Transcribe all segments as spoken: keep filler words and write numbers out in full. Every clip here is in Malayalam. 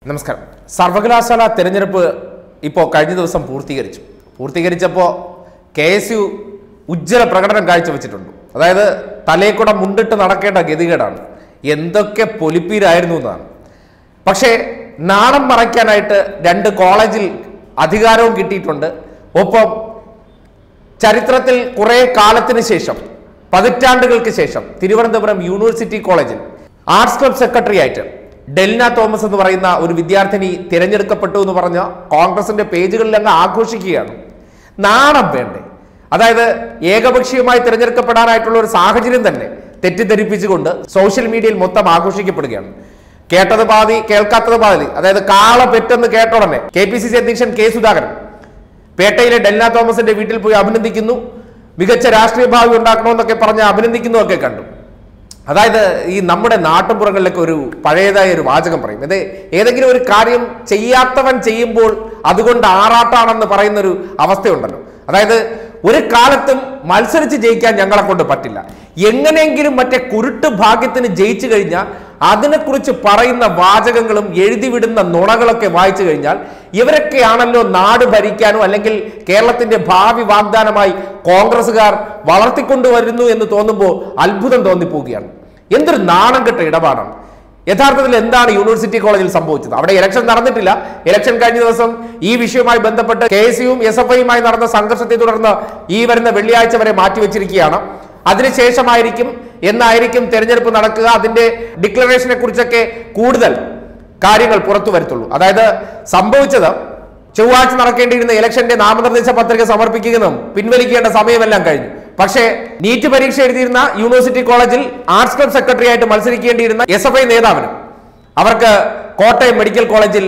നമസ്കാരം. സർവകലാശാല തെരഞ്ഞെടുപ്പ് ഇപ്പോൾ കഴിഞ്ഞ ദിവസം പൂർത്തീകരിച്ചു. പൂർത്തീകരിച്ചപ്പോൾ കെ എസ് യു ഉജ്ജ്വല പ്രകടനം കാഴ്ചവെച്ചിട്ടുണ്ട്. അതായത് തലേക്കൂടെ മുണ്ടിട്ട് നടക്കേണ്ട ഗതികേടാണ്. എന്തൊക്കെ പൊലിപ്പീരായിരുന്നു എന്നാണ്. പക്ഷേ നാണം മറയ്ക്കാനായിട്ട് രണ്ട് കോളേജിൽ അധികാരവും കിട്ടിയിട്ടുണ്ട്. ഒപ്പം ചരിത്രത്തിൽ കുറേ കാലത്തിന് ശേഷം, പതിറ്റാണ്ടുകൾക്ക് ശേഷം തിരുവനന്തപുരം യൂണിവേഴ്സിറ്റി കോളേജിൽ ആർട്സ് ക്ലബ് സെക്രട്ടറി ആയിട്ട് ഡെൽന തോമസ് എന്ന് പറയുന്ന ഒരു വിദ്യാർത്ഥിനി തിരഞ്ഞെടുക്കപ്പെട്ടു എന്ന് പറഞ്ഞ കോൺഗ്രസിന്റെ പേജുകളിൽ അങ്ങ് ആഘോഷിക്കുകയാണ്. നാണം വേണ്ടേ? അതായത് ഏകപക്ഷീയമായി തിരഞ്ഞെടുക്കപ്പെടാനായിട്ടുള്ള ഒരു സാഹചര്യം തന്നെ തെറ്റിദ്ധരിപ്പിച്ചുകൊണ്ട് സോഷ്യൽ മീഡിയയിൽ മൊത്തം ആഘോഷിക്കപ്പെടുകയാണ്. കേട്ടത് പാതി കേൾക്കാത്തത് പാതി. അതായത് കാള പെട്ടെന്ന് കേട്ട ഉടനെ കെ പി സി സി അധ്യക്ഷൻ കെ സുധാകരൻ പേട്ടയിലെ ഡെൽന തോമസിന്റെ വീട്ടിൽ പോയി അഭിനന്ദിക്കുന്നു, മികച്ച രാഷ്ട്രീയ ഭാവി ഉണ്ടാക്കണമെന്നൊക്കെ പറഞ്ഞ് അഭിനന്ദിക്കുന്നു ഒക്കെ കണ്ടു. അതായത് ഈ നമ്മുടെ നാട്ടുപുറങ്ങളിലൊക്കെ ഒരു പഴയതായ ഒരു വാചകം പറയും, ഇത് ഏതെങ്കിലും ഒരു കാര്യം ചെയ്യാത്തവൻ ചെയ്യുമ്പോൾ അതുകൊണ്ട് ആറാട്ടാണെന്ന് പറയുന്നൊരു അവസ്ഥയുണ്ടല്ലോ. അതായത് ഒരു കാലത്തും മത്സരിച്ച് ജയിക്കാൻ ഞങ്ങളെ കൊണ്ട് പറ്റില്ല, എങ്ങനെയെങ്കിലും മറ്റേ കുരുട്ട് ഭാഗ്യത്തിന് ജയിച്ചു കഴിഞ്ഞാൽ അതിനെക്കുറിച്ച് പറയുന്ന വാചകങ്ങളും എഴുതിവിടുന്ന നുണകളൊക്കെ വായിച്ചു കഴിഞ്ഞാൽ ഇവരൊക്കെയാണല്ലോ നാട് ഭരിക്കാനോ അല്ലെങ്കിൽ കേരളത്തിന്റെ ഭാവി വാഗ്ദാനമായി കോൺഗ്രസുകാർ വളർത്തിക്കൊണ്ടുവരുന്നു എന്ന് തോന്നുമ്പോൾ അത്ഭുതം തോന്നിപ്പോവുകയാണ്. എന്തൊരു നാണം കെട്ട ഇടപാടാണ്. യഥാർത്ഥത്തിൽ എന്താണ് യൂണിവേഴ്സിറ്റി കോളേജിൽ സംഭവിച്ചത്? അവിടെ ഇലക്ഷൻ നടന്നിട്ടില്ല. ഇലക്ഷൻ കഴിഞ്ഞ ദിവസം ഈ വിഷയവുമായി ബന്ധപ്പെട്ട് കെ എസ് യുവും എസ് എഫ് ഐയുമായി നടന്ന സംഘർഷത്തെ തുടർന്ന് ഈ വരുന്ന വെള്ളിയാഴ്ച വരെ മാറ്റിവെച്ചിരിക്കുകയാണ്. അതിനുശേഷമായിരിക്കും എന്നായിരിക്കും തെരഞ്ഞെടുപ്പ് നടക്കുക. അതിന്റെ ഡിക്ലറേഷനെ കുറിച്ചൊക്കെ കൂടുതൽ കാര്യങ്ങൾ പുറത്തു വരത്തുള്ളൂ. അതായത് സംഭവിച്ചത് ചൊവ്വാഴ്ച നടക്കേണ്ടിയിരുന്ന ഇലക്ഷന്റെ നാമനിർദ്ദേശ പത്രിക സമർപ്പിക്കുന്നതും പിൻവലിക്കേണ്ട സമയമെല്ലാം കഴിഞ്ഞു. പക്ഷേ നീറ്റ് പരീക്ഷ എഴുതിയിരുന്ന യൂണിവേഴ്സിറ്റി കോളേജിൽ ആർട്സ് ക്ലബ് സെക്രട്ടറി ആയിട്ട് മത്സരിക്കേണ്ടിയിരുന്ന എസ് എഫ് ഐ നേതാവിന് അവർക്ക് കോട്ടയം മെഡിക്കൽ കോളേജിൽ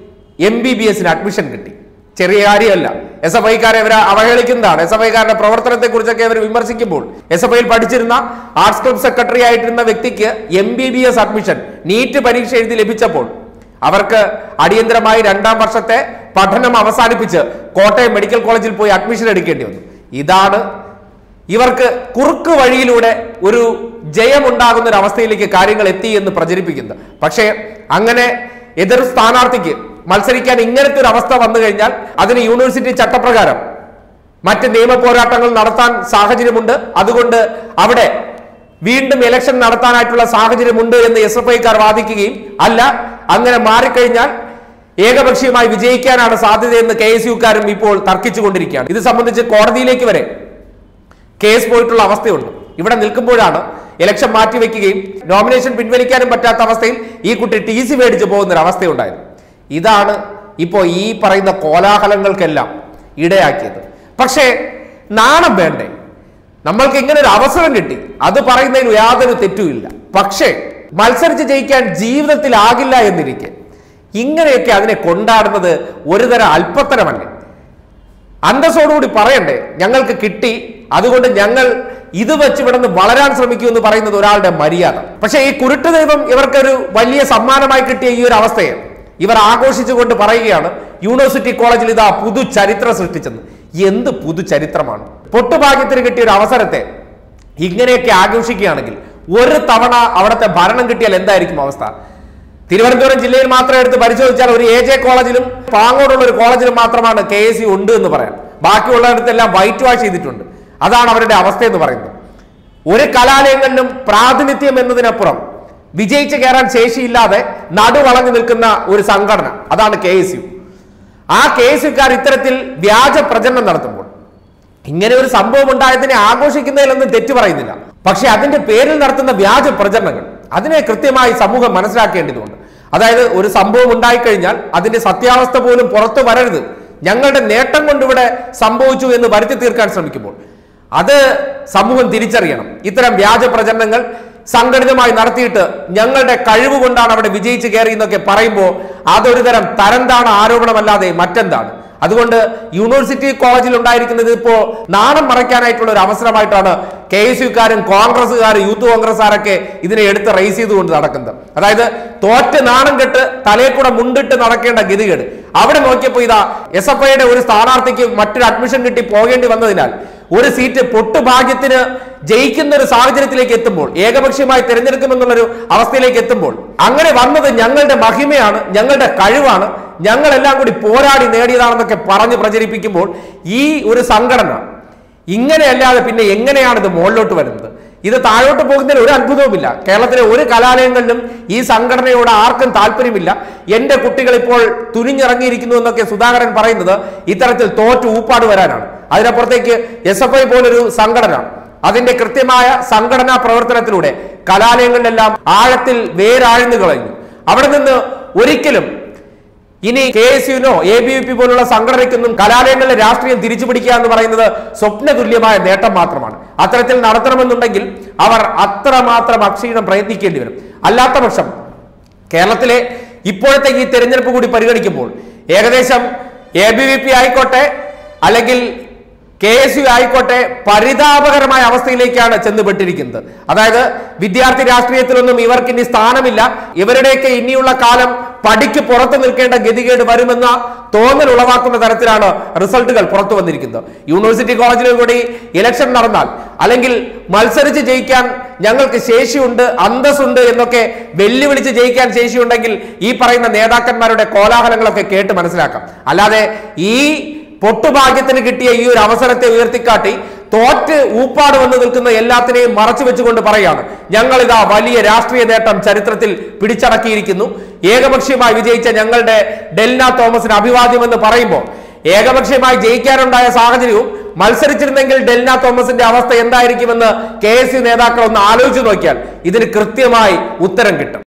എം ബി ബി എസിന് അഡ്മിഷൻ കിട്ടി. ചെറിയ കാര്യമല്ല. എസ് എഫ് ഐക്കാരെ അവരെ അവഹേളിക്കുന്നതാണ്. എസ് എഫ് ഐക്കാരുടെ പ്രവർത്തനത്തെ കുറിച്ചൊക്കെ അവർ വിമർശിക്കുമ്പോൾ എസ് എഫ് ഐയിൽ പഠിച്ചിരുന്ന ആർട്സ് ക്ലബ് സെക്രട്ടറി ആയിട്ടിരുന്ന വ്യക്തിക്ക് M B B S admission NEET പരീക്ഷ എഴുതി ലഭിച്ചപ്പോൾ അവർക്ക് അടിയന്തരമായി രണ്ടാം വർഷത്തെ പഠനം അവസാനിപ്പിച്ച് കോട്ടയം മെഡിക്കൽ കോളേജിൽ പോയി അഡ്മിഷൻ എടുക്കേണ്ടി വന്നു. ഇതാണ് ഇവർക്ക് കുറുക്ക് വഴിയിലൂടെ ഒരു ജയമുണ്ടാകുന്ന ഒരു അവസ്ഥയിലേക്ക് കാര്യങ്ങൾ എത്തി എന്ന് പ്രചരിപ്പിക്കുന്നത്. പക്ഷേ അങ്ങനെ എതിർ സ്ഥാനാർത്ഥിക്ക് മത്സരിക്കാൻ ഇങ്ങനത്തെ ഒരു അവസ്ഥ വന്നു കഴിഞ്ഞാൽ അതിന് യൂണിവേഴ്സിറ്റി ചട്ടപ്രകാരം മറ്റ് നിയമ പോരാട്ടങ്ങൾ നടത്താൻ സാഹചര്യമുണ്ട്. അതുകൊണ്ട് അവിടെ വീണ്ടും ഇലക്ഷൻ നടത്താനായിട്ടുള്ള സാഹചര്യമുണ്ട് എന്ന് എസ് എഫ് ഐക്കാർ വാദിക്കുകയും, അല്ല അങ്ങനെ മാറിക്കഴിഞ്ഞാൽ ഏകപക്ഷീയമായി വിജയിക്കാനാണ് സാധ്യതയെന്ന് കെ എസ് യുക്കാരും ഇപ്പോൾ തർക്കിച്ചുകൊണ്ടിരിക്കുകയാണ്. ഇത് സംബന്ധിച്ച് കോടതിയിലേക്ക് വരെ കേസ് പോയിട്ടുള്ള അവസ്ഥയുണ്ട്. ഇവിടെ നിൽക്കുമ്പോഴാണ് ഇലക്ഷൻ മാറ്റിവെക്കുകയും നോമിനേഷൻ പിൻവലിക്കാനും പറ്റാത്ത അവസ്ഥയിൽ ഈ കുട്ടി ടി സി മേടിച്ചു പോകുന്ന ഒരു അവസ്ഥയുണ്ടായത്. ഇതാണ് ഇപ്പോൾ ഈ പറയുന്ന കോലാഹലങ്ങൾക്കെല്ലാം ഇടയാക്കിയത്. പക്ഷേ നാണം വേണ്ടേ? നമ്മൾക്ക് ഇങ്ങനെ ഒരു അവസരം കിട്ടി, അത് പറയുന്നതിന് യാതൊരു തെറ്റുമില്ല. പക്ഷേ മത്സരിച്ച് ജയിക്കാൻ ജീവിതത്തിലാകില്ല എന്നിരിക്കെ ഇങ്ങനെയൊക്കെ അതിനെ കൊണ്ടാടുന്നത് ഒരുതരം അല്പത്തരമല്ലേ? അന്തസ്സോടുകൂടി പറയണ്ടേ ഞങ്ങൾക്ക് കിട്ടി, അതുകൊണ്ട് ഞങ്ങൾ ഇത് വെച്ച് ഇവിടെ നിന്ന് വളരാൻ ശ്രമിക്കൂ എന്ന് പറയുന്നത് ഒരാളുടെ മര്യാദ. പക്ഷേ ഈ കുരുട്ട് ദൈവം ഇവർക്കൊരു വലിയ സമ്മാനമായി കിട്ടിയ ഈ ഒരു അവസ്ഥയെ ഇവർ ആഘോഷിച്ചുകൊണ്ട് പറയുകയാണ് യൂണിവേഴ്സിറ്റി കോളേജിൽ ഇതാ പുതു ചരിത്രം സൃഷ്ടിച്ചെന്ന്. എന്ത് പുതു ചരിത്രമാണ്? പൊട്ടുഭാഗ്യത്തിന് കിട്ടിയ ഒരു അവസരത്തെ ഇങ്ങനെയൊക്കെ ആഘോഷിക്കുകയാണെങ്കിൽ ഒരു തവണ അവിടുത്തെ ഭരണം കിട്ടിയാൽ എന്തായിരിക്കും അവസ്ഥ? തിരുവനന്തപുരം ജില്ലയിൽ മാത്രം എടുത്ത് പരിശോധിച്ചാൽ ഒരു എ ജെ കോളേജിലും പാങ്ങോടുള്ള ഒരു കോളേജിലും മാത്രമാണ് കെ എസ് യു ഉണ്ട് എന്ന് പറയാം. ബാക്കിയുള്ളിടത്തെല്ലാം വൈറ്റ് വാഷ് ചെയ്തിട്ടുണ്ട്. അതാണ് അവരുടെ അവസ്ഥ എന്ന് പറയുന്നത്. ഒരു കലാലയങ്ങളിലും പ്രാതിനിധ്യം എന്നതിനപ്പുറം വിജയിച്ച് കയറാൻ ശേഷിയില്ലാതെ നടുവളഞ്ഞു നിൽക്കുന്ന ഒരു സംഘടന, അതാണ് കെ എസ് യു. ആ കെ എസ് യുക്കാർ ഇത്തരത്തിൽ വ്യാജ പ്രചരണം നടത്തുമ്പോൾ ഇങ്ങനെ ഒരു സംഭവം ഉണ്ടായതിനെ ആഘോഷിക്കുന്നതിലൊന്നും തെറ്റു പറയുന്നില്ല. പക്ഷെ അതിന്റെ പേരിൽ നടത്തുന്ന വ്യാജ പ്രചരണങ്ങൾ അതിനെ കൃത്യമായി സമൂഹം മനസ്സിലാക്കേണ്ടതുണ്ട്. അതായത് ഒരു സംഭവം ഉണ്ടായിക്കഴിഞ്ഞാൽ അതിന്റെ സത്യാവസ്ഥ പോലും പുറത്തു വരരുത്, ഞങ്ങളുടെ നേട്ടം കൊണ്ട് ഇവിടെ സംഭവിച്ചു എന്ന് വരുത്തി തീർക്കാൻ ശ്രമിക്കുമ്പോൾ അത് സമൂഹം തിരിച്ചറിയണം. ഇത്തരം വ്യാജ പ്രചരണങ്ങൾ സംഘടിതമായി നടത്തിയിട്ട് ഞങ്ങളുടെ കഴിവ് കൊണ്ടാണ് അവിടെ വിജയിച്ച് കയറി എന്നൊക്കെ പറയുമ്പോൾ അതൊരു തരം തരംതാണ ആരോപണമല്ലാതെ മറ്റെന്താണ്? അതുകൊണ്ട് യൂണിവേഴ്സിറ്റി കോളേജിൽ ഉണ്ടായിരിക്കുന്നത് ഇപ്പോൾ നാണം മറയ്ക്കാനായിട്ടുള്ള ഒരു അവസരമായിട്ടാണ് കെ എസ് യുക്കാരും കോൺഗ്രസുകാരും യൂത്ത് കോൺഗ്രസ്സുകാരൊക്കെ ഇതിനെ എടുത്ത് റേസ് ചെയ്തുകൊണ്ട് നടക്കുന്നത്. അതായത് തോറ്റ് നാണം കെട്ട് തലേക്കൂടെ മുണ്ടിട്ട് നടക്കേണ്ട ഗതികേട് അവിടെ നോക്കിയപ്പോൾ ഇതാ എസ് എഫ് ഐയുടെ ഒരു സ്ഥാനാർത്ഥിക്ക് മറ്റൊരു അഡ്മിഷൻ കിട്ടി പോകേണ്ടി വന്നതിനാൽ ഒരു സീറ്റ് പൊട്ടുഭാഗ്യത്തിന് ജയിക്കുന്ന ഒരു സാഹചര്യത്തിലേക്ക് എത്തുമ്പോൾ, ഏകപക്ഷീയമായി തിരഞ്ഞെടുക്കുമെന്നുള്ളൊരു അവസ്ഥയിലേക്ക് എത്തുമ്പോൾ, അങ്ങനെ വന്നത് ഞങ്ങളുടെ മഹിമയാണ്, ഞങ്ങളുടെ കഴിവാണ്, ഞങ്ങളെല്ലാം കൂടി പോരാടി നേടിയതാണെന്നൊക്കെ പറഞ്ഞ് പ്രചരിപ്പിക്കുമ്പോൾ ഈ ഒരു സംഘടന ഇങ്ങനെയല്ലാതെ പിന്നെ എങ്ങനെയാണ് ഇത് മുകളിലോട്ട് വരുന്നത്? ഇത് താഴോട്ട് പോകുന്നതിൽ ഒരു അത്ഭുതവുമില്ല. കേരളത്തിലെ ഒരു കലാലയങ്ങളിലും ഈ സംഘടനയോട് ആർക്കും താല്പര്യമില്ല. എന്റെ കുട്ടികൾ ഇപ്പോൾ തുനിഞ്ഞിറങ്ങിയിരിക്കുന്നു എന്നൊക്കെ സുധാകരൻ പറയുന്നത് ഇത്തരത്തിൽ തോറ്റു ഊപ്പാട് വരാനാണ്. അതിനപ്പുറത്തേക്ക് എസ് എഫ് ഐ പോലൊരു സംഘടന അതിന്റെ കൃത്യമായ സംഘടനാ പ്രവർത്തനത്തിലൂടെ കലാലയങ്ങളിലെല്ലാം ആഴത്തിൽ വേരാഴ്ന്നു കളഞ്ഞു. അവിടെ നിന്ന് ഒരിക്കലും ഇനി കെ എസ് യുനോ എ ബി വി പി പോലുള്ള സംഘടനയ്ക്കൊന്നും കലാലയങ്ങളിലെ രാഷ്ട്രീയം തിരിച്ചു പിടിക്കുക എന്ന് പറയുന്നത് സ്വപ്നതുല്യമായ നേട്ടം മാത്രമാണ്. അത്തരത്തിൽ നടത്തണമെന്നുണ്ടെങ്കിൽ അവർ അത്രമാത്രം അക്ഷീണം പ്രയത്നിക്കേണ്ടി വരും. അല്ലാത്ത പക്ഷം കേരളത്തിലെ ഇപ്പോഴത്തെ ഈ തെരഞ്ഞെടുപ്പ് കൂടി പരിഗണിക്കുമ്പോൾ ഏകദേശം എ ബി വി പി ആയിക്കോട്ടെ അല്ലെങ്കിൽ കെ എസ് യു ആയിക്കോട്ടെ പരിതാപകരമായ അവസ്ഥയിലേക്കാണ് ചെന്നുപെട്ടിരിക്കുന്നത്. അതായത് വിദ്യാർത്ഥി രാഷ്ട്രീയത്തിലൊന്നും ഇവർക്ക് ഇനി സ്ഥാനമില്ല, ഇവരുടെയൊക്കെ ഇനിയുള്ള കാലം പടിക്ക് പുറത്തു നിൽക്കേണ്ട ഗതികേട് വരുമെന്ന തോന്നൽ ഉളവാക്കുന്ന തരത്തിലാണ് റിസൾട്ടുകൾ പുറത്തു വന്നിരിക്കുന്നത്. യൂണിവേഴ്സിറ്റി കോളേജിലും കൂടി ഇലക്ഷൻ നടന്നാൽ അല്ലെങ്കിൽ മത്സരിച്ച് ജയിക്കാൻ ഞങ്ങൾക്ക് ശേഷിയുണ്ട്, അന്തസ്സുണ്ട് എന്നൊക്കെ വെല്ലുവിളിച്ച് ജയിക്കാൻ ശേഷിയുണ്ടെങ്കിൽ ഈ പറയുന്ന നേതാക്കന്മാരുടെ കോലാഹലങ്ങളൊക്കെ കേട്ട് മനസ്സിലാക്കാം. അല്ലാതെ ഈ പൊട്ടുഭാഗ്യത്തിന് കിട്ടിയ ഈ ഒരു അവസരത്തെ ഉയർത്തിക്കാട്ടി തോറ്റ് ഊപ്പാട് വന്ന് നിൽക്കുന്ന എല്ലാത്തിനെയും മറച്ചു വെച്ചുകൊണ്ട് പറയാണ് ഞങ്ങൾ ഇതാ വലിയ രാഷ്ട്രീയ നേട്ടം ചരിത്രത്തിൽ പിടിച്ചടക്കിയിരിക്കുന്നു, ഏകപക്ഷീയമായി വിജയിച്ച ഞങ്ങളുടെ ഡെൽന തോമസിന് അഭിവാദ്യമെന്ന് പറയുമ്പോൾ ഏകപക്ഷീയമായി ജയിക്കാനുണ്ടായ സാഹചര്യവും മത്സരിച്ചിരുന്നെങ്കിൽ ഡെൽന തോമസിന്റെ അവസ്ഥ എന്തായിരിക്കുമെന്ന് കെ എസ് യു നേതാക്കൾ ഒന്ന് ആലോചിച്ച് നോക്കിയാൽ ഇതിന് കൃത്യമായി ഉത്തരം കിട്ടും.